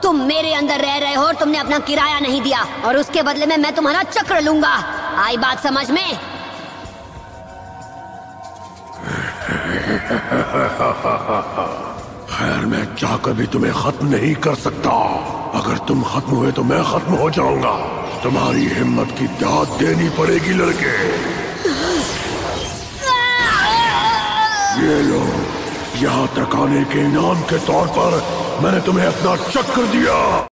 तुम मेरे अंदर रह रहे हो और तुमने अपना किराया नहीं दिया, और उसके बदले में मैं तुम्हारा चक्र लूंगा। आई बात समझ में? खैर, मैं चाहकर भी तुम्हें खत्म नहीं कर सकता। अगर तुम खत्म हुए तो मैं खत्म हो जाऊंगा। तुम्हारी हिम्मत की दाद देनी पड़ेगी लड़के। ये लो, यहाँ तक आने के इनाम के तौर पर मैंने तुम्हें अपना चक्र दिया।